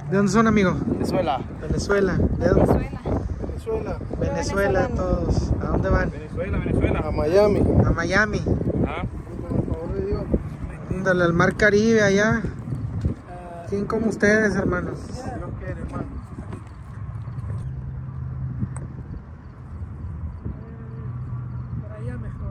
¿De dónde son, amigo? Venezuela. Venezuela. ¿De dónde? Venezuela. Venezuela todos. ¿A dónde van? Venezuela. A Miami. A Miami. Ajá. Con el favor de Dios. Ándale, al mar Caribe allá. ¿Quién como ustedes, hermanos? Dios quiere, hermano. Por allá mejor.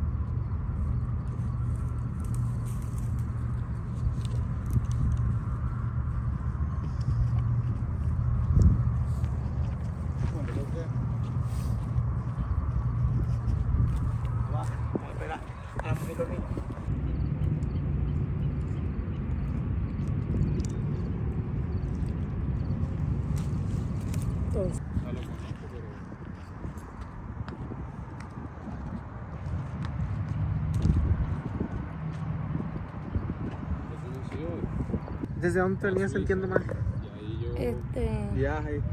¿Desde dónde te venías sintiendo mal? Viaje.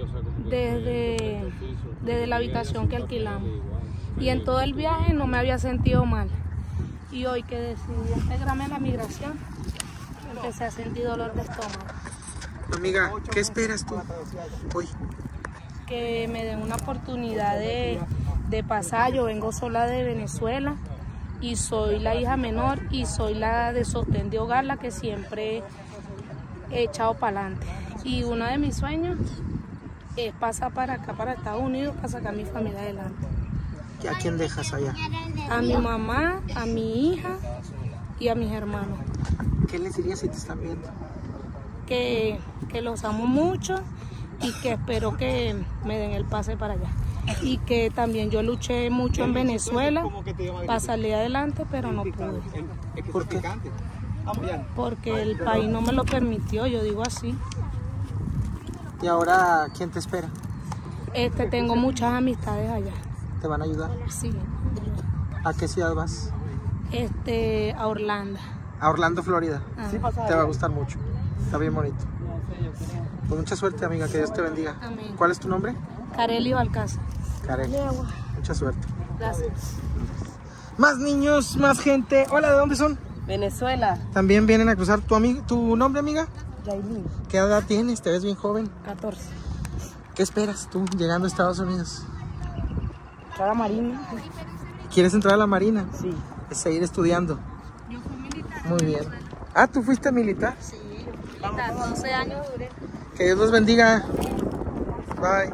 Desde la habitación que alquilamos. Y en todo el viaje no me había sentido mal. Y hoy que decidí integrarme en la migración, empecé a sentir dolor de estómago. Amiga, ¿qué esperas tú hoy? Que me den una oportunidad de pasar. Yo vengo sola de Venezuela y soy la hija menor y soy la de sostén de hogar, la que siempre he echado para adelante. Y uno de mis sueños es pasar para acá, para Estados Unidos, para sacar a mi familia adelante. ¿Y a quién dejas allá? A mi mamá, a mi hija y a mis hermanos. ¿Qué les dirías si te están viendo? Que los amo mucho y que espero que me den el pase para allá. Y que también yo luché mucho en Venezuela para salir adelante, pero no pude. ¿Por qué? Porque el país no me lo permitió, yo digo así. ¿Y ahora quién te espera? Tengo muchas amistades allá. ¿Te van a ayudar? Sí. ¿A qué ciudad vas? A Orlando. A Orlando, Florida. Ajá. Te va a gustar mucho. Está bien bonito. Pues mucha suerte, amiga. Que Dios te bendiga. Amén. ¿Cuál es tu nombre? Carely Balcázar. Karen. Mucha suerte. Gracias. Más niños, más gente. Hola, ¿de dónde son? Venezuela. También vienen a cruzar. ¿Tu nombre, amiga? Yailin. ¿Qué edad tienes? Te ves bien joven. 14. ¿Qué esperas tú llegando a Estados Unidos? ¿Entrar a Marina? ¿Quieres entrar a la Marina? Sí. Es seguir estudiando. Yo fui militar. Muy bien. Ah, ¿tú fuiste militar? Sí, yo fui militar. 12 años duré. Que Dios los bendiga. Bye.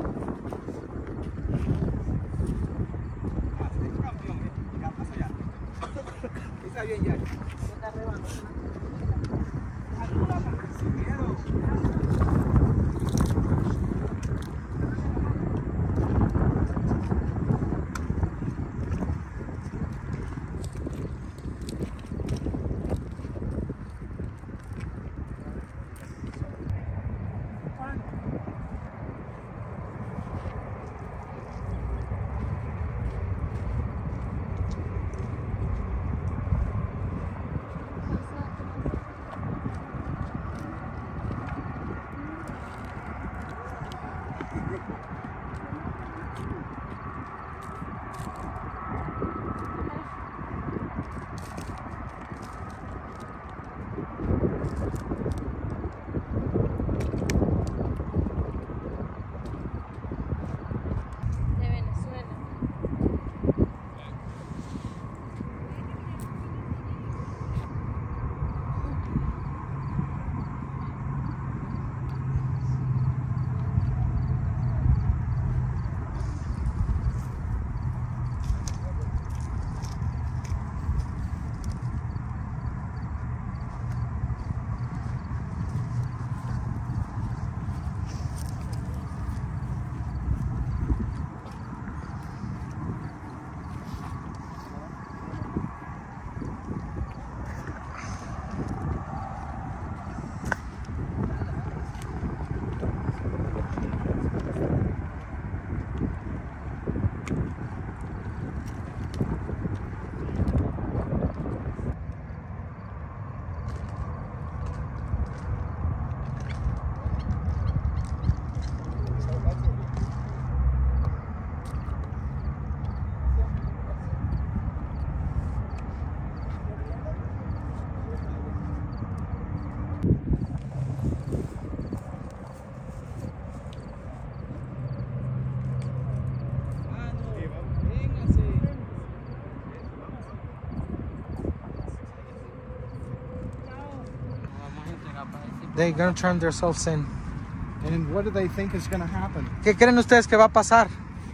They're gonna turn themselves in. And what do they think is going to happen? ¿Qué creen ustedes que va a pasar?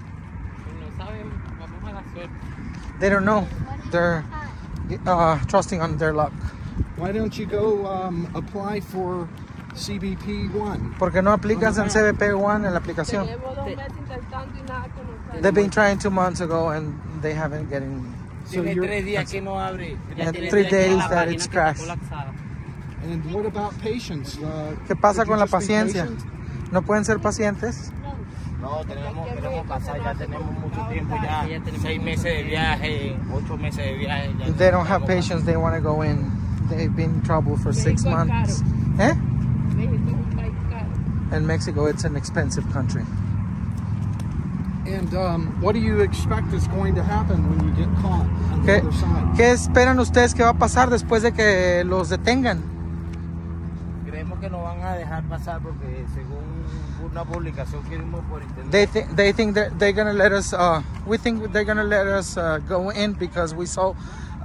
They don't know. They're trusting on their luck. Why don't you go apply for CBP-1? ¿Por qué no aplicas en CBP-1 en la aplicación? Llevo 2 meses intentando y nada que nos sale. They've been trying 2 months ago and they haven't getting. So you're, 3 días que no abre. And 3 days that it's crashed. and what about patience? ¿Qué pasa could con you la just be paciencia? patient? ¿No pueden ser pacientes? No, queremos pasar, ya tenemos mucho tiempo, ya 6 meses de viaje, 8 meses de viaje. Ya They don't have patience, they want to go in. They've been in trouble for 6 months. ¿Eh? México es un país caro. In Mexico, it's an expensive country. And what do you expect is going to happen when you get caught on the ¿Qué, other side? ¿Qué esperan ustedes que va a pasar después de que los detengan? Creemos que nos van a dejar pasar porque según una publicación que vimos por internet. They think that they're gonna let us. We think they're gonna let us go in because we saw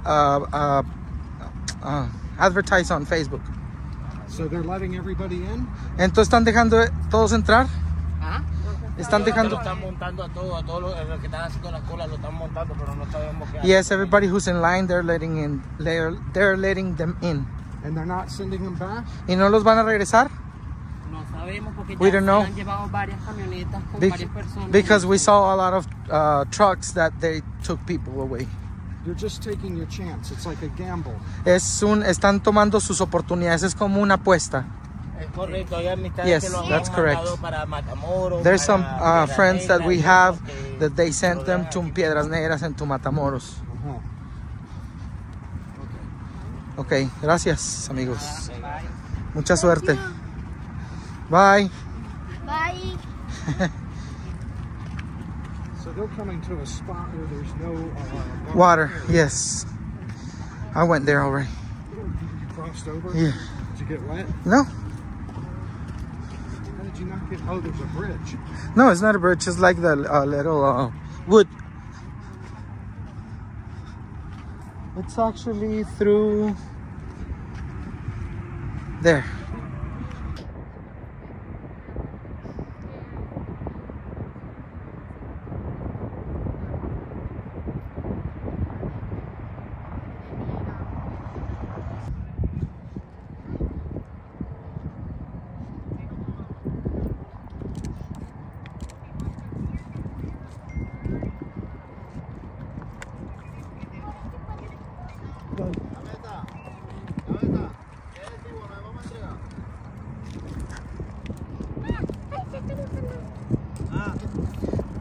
advertised on Facebook. So they're letting everybody in? Entonces están dejando todos entrar. ¿Ah? Están Lo dejando. están montando a todos los que están haciendo la cola lo están montando, pero no sabemos qué. Yes, everybody who's in line, they're letting in. They're letting them in. And they're not sending them back? ¿Y no los van a regresar? No sabemos porque We ya don't know. han llevado varias camionetas con Bec- varias personas. because we saw a lot of trucks that they took people away. You're just taking your chance. It's like a gamble. Están tomando sus oportunidades, es como una apuesta. Es correcto, hay amistades Yes, que lo han that's correct. mandado para Matamoros. There's some para friends that we Piedras have Negras que that they sent them rodean to aquí. Piedras Negras and to Matamoros. Uh-huh. Ok, gracias amigos. Mucha suerte. Bye. Bye. So they're coming to a spot where there's no Water, yes. I went there already. You crossed over? Yeah. Did you get wet? No, How did you not get? Oh, there's a bridge. no, it's not a bridge. It's like the little wood. It's actually through there.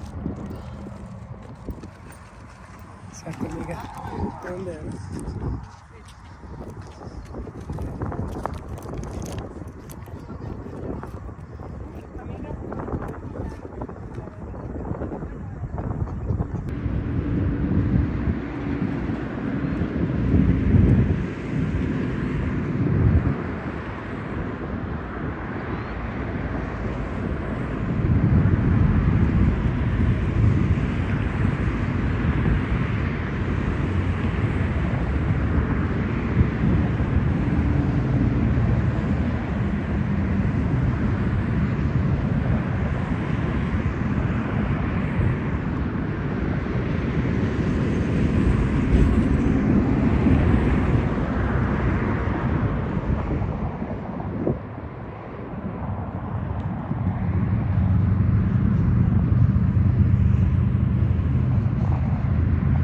Exacto, amiga. ¿Dónde eres?